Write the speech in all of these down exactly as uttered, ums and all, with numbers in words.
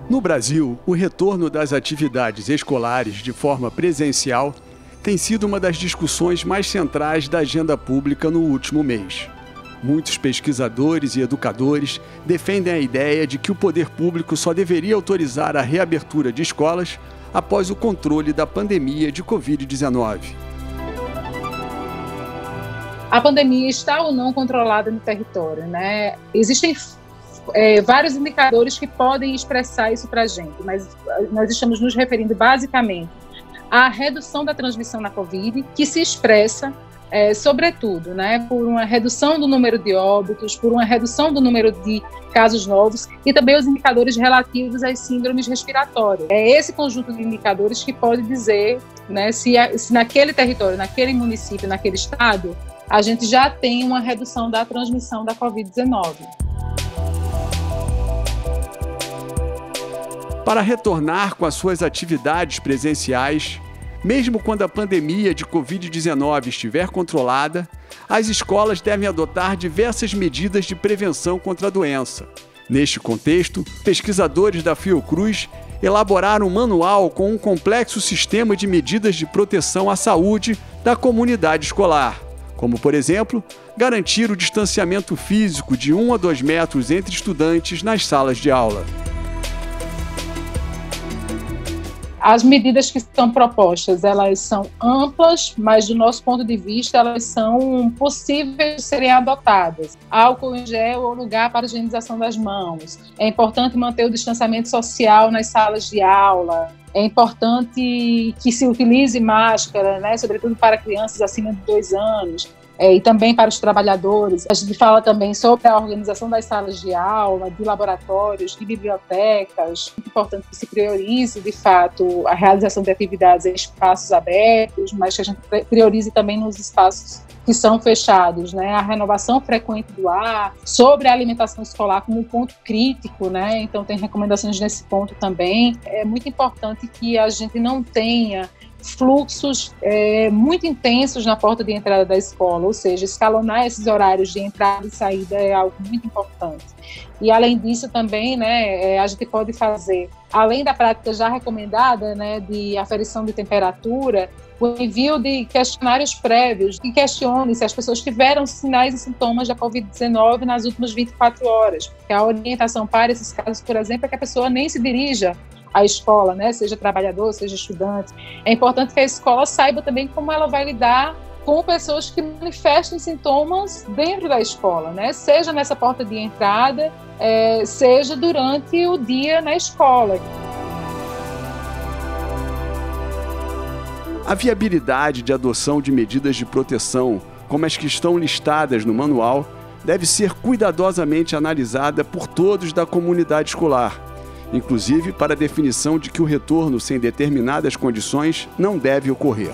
No Brasil, o retorno das atividades escolares de forma presencial tem sido uma das discussões mais centrais da agenda pública no último mês. Muitos pesquisadores e educadores defendem a ideia de que o poder público só deveria autorizar a reabertura de escolas após o controle da pandemia de covid dezenove. A pandemia está ou não controlada no território, né? Existem é, vários indicadores que podem expressar isso para a gente, mas nós estamos nos referindo basicamente à redução da transmissão na Covid, que se expressa, é, sobretudo, né, por uma redução do número de óbitos, por uma redução do número de casos novos e também os indicadores relativos às síndromes respiratórias. É esse conjunto de indicadores que pode dizer, né, se, se naquele território, naquele município, naquele estado, a gente já tem uma redução da transmissão da covid dezenove. Para retornar com as suas atividades presenciais, mesmo quando a pandemia de covid dezenove estiver controlada, as escolas devem adotar diversas medidas de prevenção contra a doença. Neste contexto, pesquisadores da Fiocruz elaboraram um manual com um complexo sistema de medidas de proteção à saúde da comunidade escolar, como, por exemplo, garantir o distanciamento físico de um a dois metros entre estudantes nas salas de aula. As medidas que são propostas, elas são amplas, mas do nosso ponto de vista, elas são possíveis de serem adotadas. Álcool em gel ou lugar para a higienização das mãos. É importante manter o distanciamento social nas salas de aula. É importante que se utilize máscara, né, sobretudo para crianças acima de dois anos. É, e também para os trabalhadores. A gente fala também sobre a organização das salas de aula, de laboratórios, de bibliotecas. É importante que se priorize, de fato, a realização de atividades em espaços abertos, mas que a gente priorize também nos espaços que são fechados, né? A renovação frequente do ar, sobre a alimentação escolar como um ponto crítico, né? Então tem recomendações nesse ponto também. É muito importante que a gente não tenha fluxos é, muito intensos na porta de entrada da escola, ou seja, escalonar esses horários de entrada e saída é algo muito importante. E além disso também, né, a gente pode fazer, além da prática já recomendada, né, de aferição de temperatura, o envio de questionários prévios que questione se as pessoas tiveram sinais e sintomas da covid dezenove nas últimas vinte e quatro horas, porque a orientação para esses casos, por exemplo, é que a pessoa nem se dirija à escola, né? Seja trabalhador, seja estudante. É importante que a escola saiba também como ela vai lidar com pessoas que manifestem sintomas dentro da escola, né? Seja nessa porta de entrada, é, seja durante o dia na escola. A viabilidade de adoção de medidas de proteção, como as que estão listadas no manual, deve ser cuidadosamente analisada por todos da comunidade escolar, inclusive para a definição de que o retorno sem determinadas condições não deve ocorrer.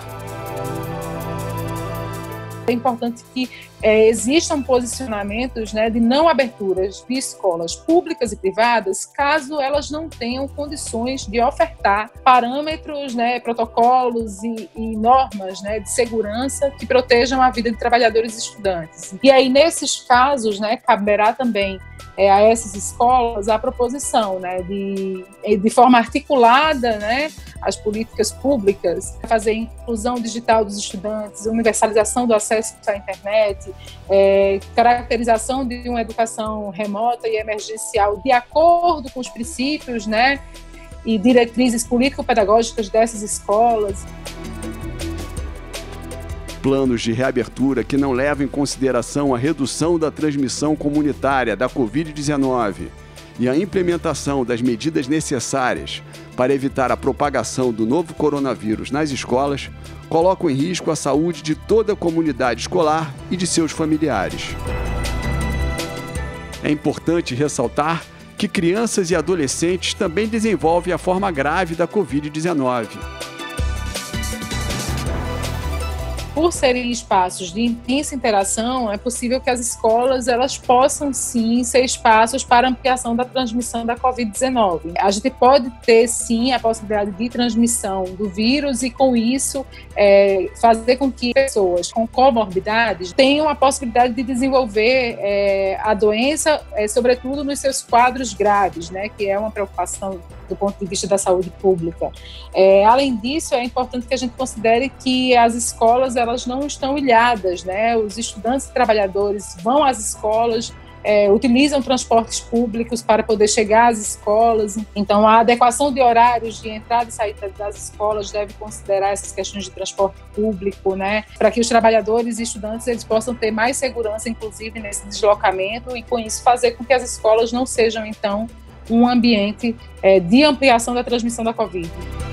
É importante que é, existam posicionamentos, né, de não aberturas de escolas públicas e privadas, caso elas não tenham condições de ofertar parâmetros, né, protocolos e, e normas, né, de segurança que protejam a vida de trabalhadores e estudantes. E aí, nesses casos, né, caberá também é, a essas escolas a proposição, né, de, de forma articulada, né, as políticas públicas, fazer inclusão digital dos estudantes, universalização do acesso à internet, é, caracterização de uma educação remota e emergencial de acordo com os princípios, né, e diretrizes político-pedagógicas dessas escolas. Planos de reabertura que não levam em consideração a redução da transmissão comunitária da covid dezenove e a implementação das medidas necessárias para evitar a propagação do novo coronavírus nas escolas, colocam em risco a saúde de toda a comunidade escolar e de seus familiares. É importante ressaltar que crianças e adolescentes também desenvolvem a forma grave da covid dezenove. Por serem espaços de intensa interação, é possível que as escolas elas possam sim ser espaços para ampliação da transmissão da covid dezenove. A gente pode ter sim a possibilidade de transmissão do vírus e com isso é, fazer com que pessoas com comorbidades tenham a possibilidade de desenvolver é, a doença, é, sobretudo nos seus quadros graves, né, que é uma preocupação do ponto de vista da saúde pública. É, além disso, é importante que a gente considere que as escolas elas não estão ilhadas, né? Os estudantes e trabalhadores vão às escolas, É, utilizam transportes públicos para poder chegar às escolas. Então, a adequação de horários de entrada e saída das escolas deve considerar essas questões de transporte público, né, para que os trabalhadores e estudantes eles possam ter mais segurança, inclusive, nesse deslocamento, e com isso fazer com que as escolas não sejam, então, um ambiente é, de ampliação da transmissão da Covid.